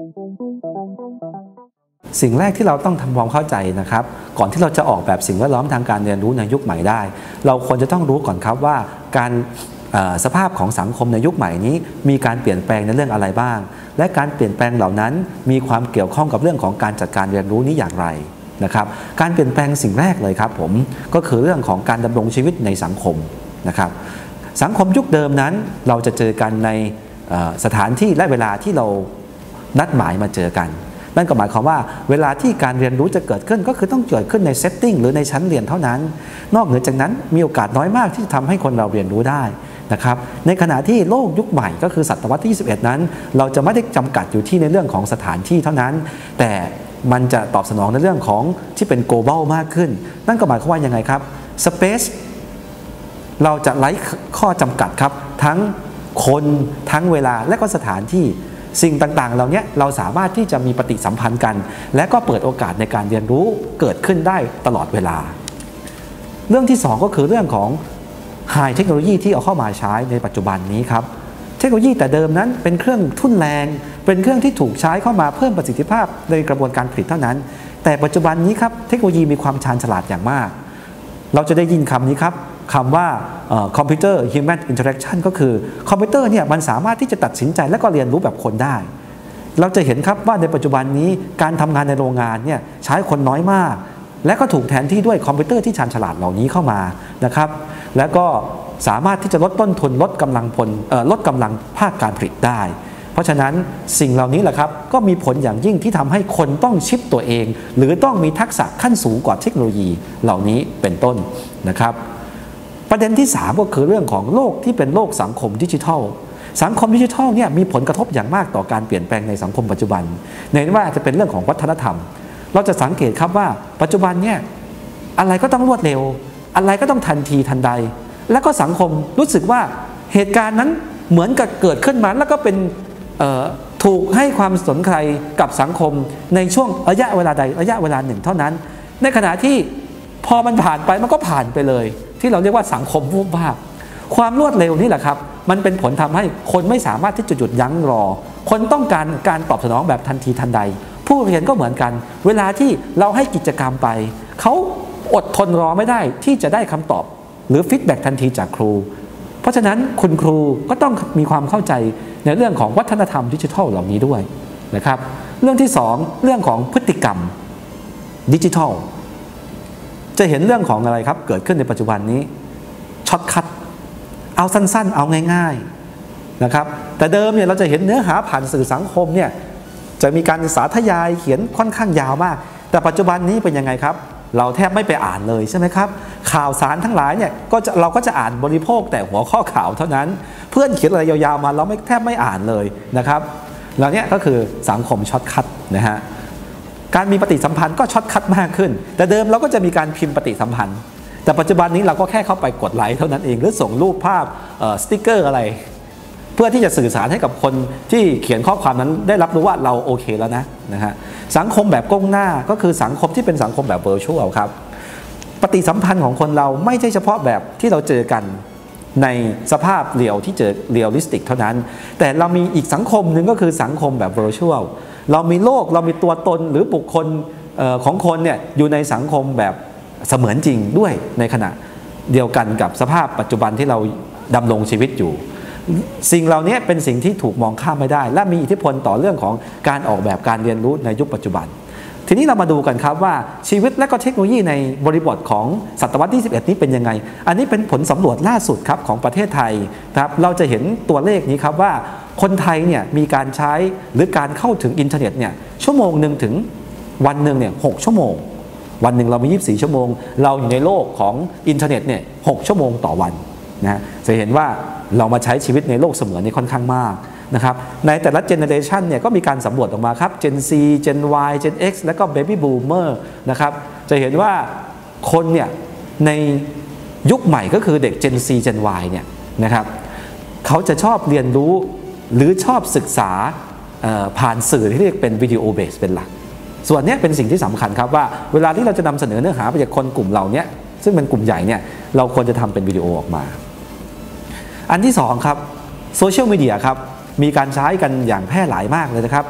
สิ่งแรกที่เราต้องทำความเข้าใจนะครับก่อนที่เราจะออกแบบสิ่งแวดล้อมทางการเรียนรู้ในยุคใหม่ได้เราควรจะต้องรู้ก่อนครับว่าการสภาพของสังคมในยุคใหม่นี้มีการเปลี่ยนแปลงในเรื่องอะไรบ้างและการเปลี่ยนแปลงเหล่านั้นมีความเกี่ยวข้องกับเรื่องของการจัดการเรียนรู้นี้อย่างไรนะครับการเปลี่ยนแปลงสิ่งแรกเลยครับผมก็คือเรื่องของการดำรงชีวิตในสังคมนะครับสังคมยุคเดิมนั้นเราจะเจอกันในสถานที่และเวลาที่เรานัดหมายมาเจอกันนั่นก็หมายความว่าเวลาที่การเรียนรู้จะเกิดขึ้นก็คือต้องเกิดขึ้นในเซตติ้งหรือในชั้นเรียนเท่านั้นนอกเหนือจากนั้นมีโอกาสน้อยมากที่จะทำให้คนเราเรียนรู้ได้นะครับในขณะที่โลกยุคใหม่ก็คือศตวรรษที่21นั้นเราจะไม่ได้จำกัดอยู่ที่ในเรื่องของสถานที่เท่านั้นแต่มันจะตอบสนองในเรื่องของที่เป็น global มากขึ้นนั่นก็หมายความว่ายังไงครับ space เราจะไร้ข้อจำกัดครับทั้งคนทั้งเวลาและก็สถานที่สิ่งต่างๆเหล่านี้เราสามารถที่จะมีปฏิสัมพันธ์กันและก็เปิดโอกาสในการเรียนรู้เกิดขึ้นได้ตลอดเวลาเรื่องที่2ก็คือเรื่องของ High เทคโนโลยีที่เอาเข้ามาใช้ในปัจจุบันนี้ครับเทคโนโลยีแต่เดิมนั้นเป็นเครื่องทุ่นแรงเป็นเครื่องที่ถูกใช้เข้ามาเพิ่มประสิทธิภาพในกระบวนการผลิตเท่านั้นแต่ปัจจุบันนี้ครับเทคโนโลยีมีความชาญฉลาดอย่างมากเราจะได้ยินคำนี้ครับคำว่าคอมพิวเตอร์ human interaction ก็คือคอมพิวเตอร์เนี่ยมันสามารถที่จะตัดสินใจและก็เรียนรู้แบบคนได้เราจะเห็นครับว่าในปัจจุบันนี้การทำงานในโรงงานเนี่ยใช้คนน้อยมากและก็ถูกแทนที่ด้วยคอมพิวเตอร์ที่ชาญฉลาดเหล่านี้เข้ามานะครับแล้วก็สามารถที่จะลดต้นทุนลดกำลังภาคการผลิตได้เพราะฉะนั้นสิ่งเหล่านี้แหละครับก็มีผลอย่างยิ่งที่ทำให้คนต้องชิปตัวเองหรือต้องมีทักษะขั้นสูงกว่าเทคโนโลยีเหล่านี้เป็นต้นนะครับประเด็นที่3ก็คือเรื่องของโลกที่เป็นโลกสังคมดิจิทัลสังคมดิจิทัลเนี่ยมีผลกระทบอย่างมากต่อการเปลี่ยนแปลงในสังคมปัจจุบันในว่าจะเป็นเรื่องของวัฒนธรรมเราจะสังเกตครับว่าปัจจุบันเนี่ยอะไรก็ต้องรวดเร็วอะไรก็ต้องทันทีทันใดแล้วก็สังคมรู้สึกว่าเหตุการณ์นั้นเหมือนกับเกิดขึ้นมาแล้วก็เป็นถูกให้ความสนใจกับสังคมในช่วงระยะเวลาใดระยะเวลาหนึ่งเท่านั้นในขณะที่พอมันผ่านไปมันก็ผ่านไปเลยที่เราเรียกว่าสังคมวูบวาบความรวดเร็วนี่แหละครับมันเป็นผลทำให้คนไม่สามารถที่จะหยุดยั้งรอคนต้องการตอบสนองแบบทันทีทันใดผู้เรียนก็เหมือนกันเวลาที่เราให้กิจกรรมไปเขาอดทนรอไม่ได้ที่จะได้คำตอบหรือฟีดแบ็กทันทีจากครูเพราะฉะนั้นคุณครูก็ต้องมีความเข้าใจในเรื่องของวัฒนธรรมดิจิทัลเหล่านี้ด้วยนะครับเรื่องที่2เรื่องของพฤติกรรมดิจิทัลจะเห็นเรื่องของอะไรครับเกิดขึ้นในปัจจุบันนี้ช็อตคัทเอาสั้นๆเอาง่ายๆนะครับแต่เดิมเนี่ยเราจะเห็นเนื้อหาผ่านสื่อสังคมเนี่ยจะมีการสาธยายเขียนค่อนข้างยาวมากแต่ปัจจุบันนี้เป็นยังไงครับเราแทบไม่ไปอ่านเลยใช่ไหมครับข่าวสารทั้งหลายเนี่ยเราก็จะอ่านบริโภคแต่หัวข้อข่าวเท่านั้นเพื่อนเขียนอะไรยาวๆมาเราแทบไม่อ่านเลยนะครับแล้วเนี่ยก็คือสังคมช็อตคัทนะฮะการมีปฏิสัมพันธ์ก็ช็อตคัทมากขึ้นแต่เดิมเราก็จะมีการพิมพ์ปฏิสัมพันธ์แต่ปัจจุบันนี้เราก็แค่เข้าไปกดไลค์เท่านั้นเองหรือส่งรูปภาพสติ๊กเกอร์อะไรเพื่อที่จะสื่อสารให้กับคนที่เขียนข้อความนั้นได้รับรู้ว่าเราโอเคแล้วนะฮะสังคมแบบก้มหน้าก็คือสังคมที่เป็นสังคมแบบเวอร์ชวลครับปฏิสัมพันธ์ของคนเราไม่ใช่เฉพาะแบบที่เราเจอกันในสภาพเรียลที่เจอเรียลลิสติกเท่านั้นแต่เรามีอีกสังคมหนึ่งก็คือสังคมแบบเวอร์ชวลเรามีโลกเรามีตัวตนหรือบุคคลของคนเนี่ยอยู่ในสังคมแบบเสมือนจริงด้วยในขณะเดียวกันกับสภาพปัจจุบันที่เราดำรงชีวิตอยู่สิ่งเหล่านี้เป็นสิ่งที่ถูกมองข้ามไม่ได้และมีอิทธิพลต่อเรื่องของการออกแบบการเรียนรู้ในยุคปัจจุบันทีนี้เรามาดูกันครับว่าชีวิตและก็เทคโนโลยีในบริบทของศตวรรษที่21นี้เป็นยังไงอันนี้เป็นผลสำรวจล่าสุดครับของประเทศไทยครับเราจะเห็นตัวเลขนี้ครับว่าคนไทยเนี่ยมีการใช้หรือการเข้าถึงอินเทอร์เน็ตเนี่ยชั่วโมงหนึ่งถึงวันหนึ่งเนี่ย6 ชั่วโมงวันหนึ่งเรามี24 ชั่วโมงเราอยู่ในโลกของอินเทอร์เน็ตเนี่ย6 ชั่วโมงต่อวันนะจะเห็นว่าเรามาใช้ชีวิตในโลกเสมือนนี่ค่อนข้างมากนะครับในแต่ละเจเนอเรชันเนี่ยก็มีการสำรวจออกมาครับ Gen C Gen Y Gen X แล้วก็ Baby Boomer นะครับจะเห็นว่าคนเนี่ยในยุคใหม่ก็คือเด็ก Gen C Gen Y เนี่ยนะครับเขาจะชอบเรียนรู้หรือชอบศึกษาผ่านสื่อที่เรียกเป็นวิดีโอเบสเป็นหลักส่วนนี้เป็นสิ่งที่สำคัญครับว่าเวลาที่เราจะนำเสนอเนื้อหาไปจากคนกลุ่มเหล่านี้ซึ่งเป็นกลุ่มใหญ่เนี่ยเราควรจะทำเป็นวิดีโอออกมาอันที่2ครับโซเชียลมีเดียครับมีการใช้กันอย่างแพร่หลายมากเลยนะครับ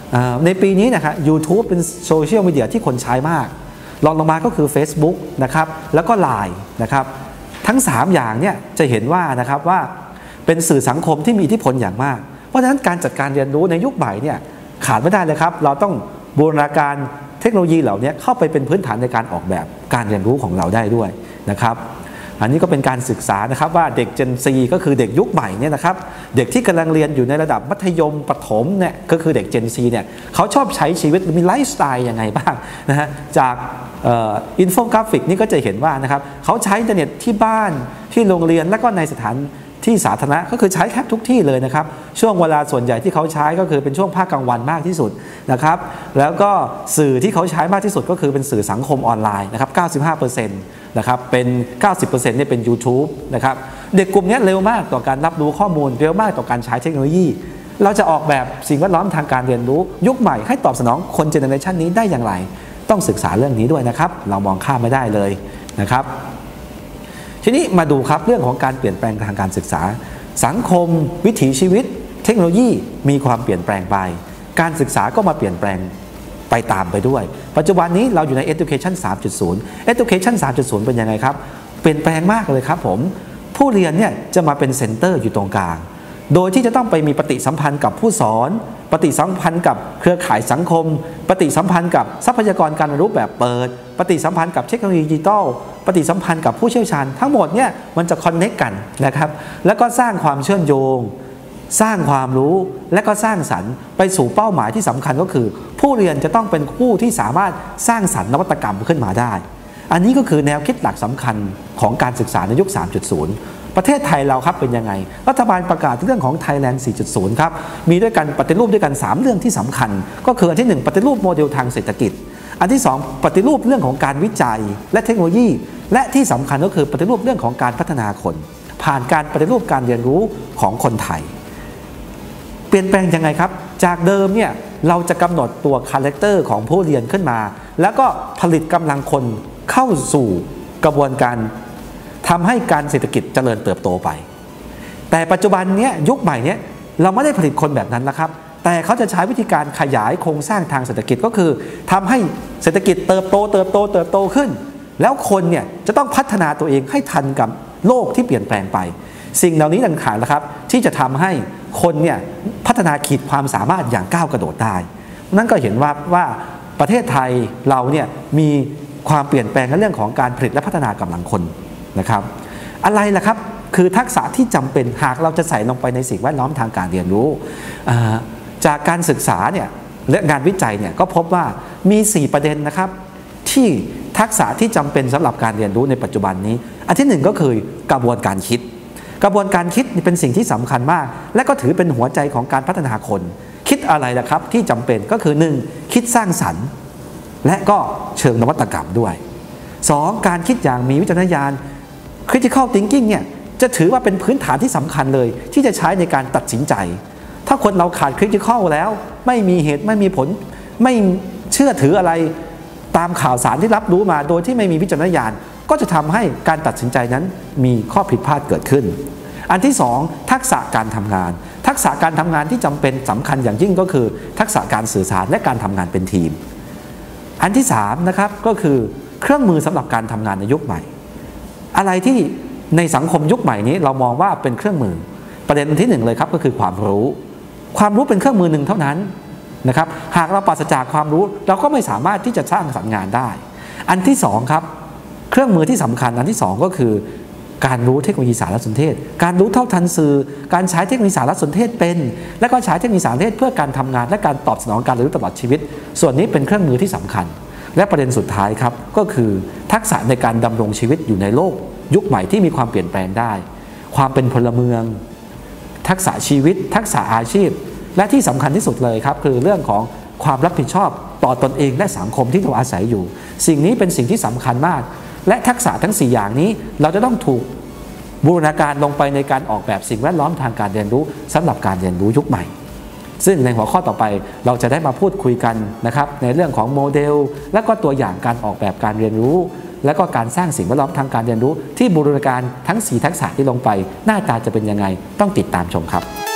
ในปีนี้นะครับ YouTube เป็นโซเชียลมีเดียที่คนใช้มากรองลงมาก็คือ Facebook นะครับแล้วก็ LINE นะครับทั้ง3อย่างเนี่ยจะเห็นว่านะครับว่าเป็นสื่อสังคมที่มีอิทธิพลอย่างมากเพราะฉะนั้นการจัดการเรียนรู้ในยุคใหม่เนี่ยขาดไม่ได้เลยครับเราต้องบูรณาการเทคโนโลยีเหล่านี้เข้าไปเป็นพื้นฐานในการออกแบบการเรียนรู้ของเราได้ด้วยนะครับอันนี้ก็เป็นการศึกษานะครับว่าเด็ก Gen Z ก็คือเด็กยุคใหม่เนี่ยนะครับเด็กที่กำลังเรียนอยู่ในระดับมัธยมประถมเนี่ยก็คือเด็ก Gen Z เนี่ยเขาชอบใช้ชีวิตมีไลฟ์สไตล์ยังไงบ้างนะฮะจากอินโฟกราฟิกนี่ก็จะเห็นว่านะครับเขาใช้อินเทอร์เน็ตที่บ้านที่โรงเรียนและก็ในสถานที่สาธารณะก็คือใช้แทบทุกที่เลยนะครับช่วงเวลาส่วนใหญ่ที่เขาใช้ก็คือเป็นช่วงภาคกลางวันมากที่สุดนะครับแล้วก็สื่อที่เขาใช้มากที่สุดก็คือเป็นสื่อสังคมออนไลน์นะครับ 95% นะครับเป็น 90% เนี่ยเป็น YouTube นะครับเด็กกลุ่มนี้เร็วมากต่อการรับรู้ข้อมูลเร็วมากต่อการใช้เทคโนโลยีเราจะออกแบบสิ่งแวดล้อมทางการเรียนรู้ยุคใหม่ให้ตอบสนองคนเจเนอเรชันนี้ได้อย่างไรต้องศึกษาเรื่องนี้ด้วยนะครับเรามองข้ามไม่ได้เลยนะครับทีนี้มาดูครับเรื่องของการเปลี่ยนแปลงทางการศึกษาสังคมวิถีชีวิตเทคโนโลยีมีความเปลี่ยนแปลงไปการศึกษาก็มาเปลี่ยนแปลงไปตามไปด้วยปัจจุบันนี้เราอยู่ใน Education 3.0 Education 3.0 เป็นยังไงครับเปลี่ยนแปลงมากเลยครับผมผู้เรียนเนี่ยจะมาเป็นเซ็นเตอร์อยู่ตรงกลางโดยที่จะต้องไปมีปฏิสัมพันธ์กับผู้สอนปฏิสัมพันธ์กับเครือข่ายสังคมปฏิสัมพันธ์กับทรัพยากรการเรียนรู้แบบเปิดปฏิสัมพันธ์กับเทคโนโลยีดิจิทัลปฏิสัมพันธ์กับผู้เชี่ยวชาญทั้งหมดเนี่ยมันจะคอนเนคกันนะครับแล้วก็สร้างความเชื่อมโยงสร้างความรู้และก็สร้างสรรค์ไปสู่เป้าหมายที่สำคัญก็คือผู้เรียนจะต้องเป็นผู้ที่สามารถสร้างสรรค์นวัตกรรมขึ้นมาได้อันนี้ก็คือแนวคิดหลักสำคัญของการศึกษาในยุค 3.0 ประเทศไทยเราครับเป็นยังไงรัฐบาลประกาศเรื่องของ Thailand 4.0 ครับมีด้วยกันปฏิรูปด้วยกัน3เรื่องที่สำคัญก็คืออันที่1ปฏิรูปโมเดลทางเศรษฐกิจอันที่2ปฏิรูปเรื่องของการวิจัยและเทคโนโลยีและที่สำคัญก็คือปฏิรูปเรื่องของการพัฒนาคนผ่านการปฏิรูปการเรียนรู้ของคนไทยเปลี่ยนแปลงยังไงครับจากเดิมเนี่ยเราจะกำหนดตัวคาแรคเตอร์ของผู้เรียนขึ้นมาแล้วก็ผลิตกำลังคนเข้าสู่กระบวนการทำให้การเศรษฐกิจเจริญเติบโตไปแต่ปัจจุบันนี้ยุคใหม่นี้เราไม่ได้ผลิตคนแบบนั้นแล้วครับแต่เขาจะใช้วิธีการขยายโครงสร้างทางเศรษฐกิจก็คือทำให้เศรษฐกิจเติบโตขึ้นแล้วคนเนี่ยจะต้องพัฒนาตัวเองให้ทันกับโลกที่เปลี่ยนแปลงไปสิ่งเหล่านี้ต่างๆนะครับที่จะทำให้คนเนี่ยพัฒนาขีดความสามารถอย่างก้าวกระโดดได้นั่นก็เห็นว่าประเทศไทยเราเนี่ยมีความเปลี่ยนแปลงในเรื่องของการผลิตและพัฒนากำลังคนนะครับอะไรล่ะครับคือทักษะที่จำเป็นหากเราจะใส่ลงไปในสิ่งแวดล้อมทางการเรียนรู้จากการศึกษาเนี่ยและงานวิจัยเนี่ยก็พบว่ามี4ประเด็นนะครับที่ทักษะที่จำเป็นสำหรับการเรียนรู้ในปัจจุบันนี้อันที่1ก็คือกระบวนการคิดกระบวนการคิดเป็นสิ่งที่สำคัญมากและก็ถือเป็นหัวใจของการพัฒนาคนคิดอะไรล่ะครับที่จำเป็นก็คือ1คิดสร้างสรรค์และก็เชิงนวัตกรรมด้วย2การคิดอย่างมีวิจารณญาณ critical thinking เนี่ยจะถือว่าเป็นพื้นฐานที่สำคัญเลยที่จะใช้ในการตัดสินใจถ้าคนเราขาด critical แล้วไม่มีเหตุไม่มีผลไม่เชื่อถืออะไรตามข่าวสารที่รับรู้มาโดยที่ไม่มีวิจารณญาณก็จะทำให้การตัดสินใจนั้นมีข้อผิดพลาดเกิดขึ้นอันที่2ทักษะการทำงานทักษะการทำงานที่จำเป็นสำคัญอย่างยิ่งก็คือทักษะการสื่อสารและการทำงานเป็นทีมอันที่3นะครับก็คือเครื่องมือสำหรับการทำงานในยุคใหม่อะไรที่ในสังคมยุคใหม่นี้เรามองว่าเป็นเครื่องมือประเด็นที่1เลยครับก็คือความรู้เป็นเครื่องมือหนึ่งเท่านั้นนะครับหากเราปราศจากความรู้เราก็ไม่สามารถที่จะสร้างสรรค์งานได้อันที่2ครับเครื่องมือที่สำคัญอันที่2ก็คือการรู้เทคโนโลยีสารสนเทศการรู้เท่าทันสื่อการใช้เทคโนโลยีสารสนเทศเป็นและก็ใช้เทคโนโลยีสารสนเทศเพื่อการทำงานและการตอบสนองการเรียนรู้ตลอดชีวิตส่วนนี้เป็นเครื่องมือที่สำคัญและประเด็นสุดท้ายครับก็คือทักษะในการดำรงชีวิตอยู่ในโลกยุคใหม่ที่มีความเปลี่ยนแปลงได้ความเป็นพลเมืองทักษะชีวิตทักษะอาชีพและที่สำคัญที่สุดเลยครับคือเรื่องของความรับผิดชอบต่อตนเองและสังคมที่เราอาศัยอยู่สิ่งนี้เป็นสิ่งที่สำคัญมากและทักษะทั้ง4อย่างนี้เราจะต้องถูกบูรณาการลงไปในการออกแบบสิ่งแวดล้อมทางการเรียนรู้สำหรับการเรียนรู้ยุคใหม่ซึ่งในหัวข้อต่อไปเราจะได้มาพูดคุยกันนะครับในเรื่องของโมเดลและก็ตัวอย่างการออกแบบการเรียนรู้และก็การสร้างสิ่งแวดล้อมทางการเรียนรู้ที่บูรณาการทั้ง4ทักษะที่ลงไปหน้าตาจะเป็นยังไงต้องติดตามชมครับ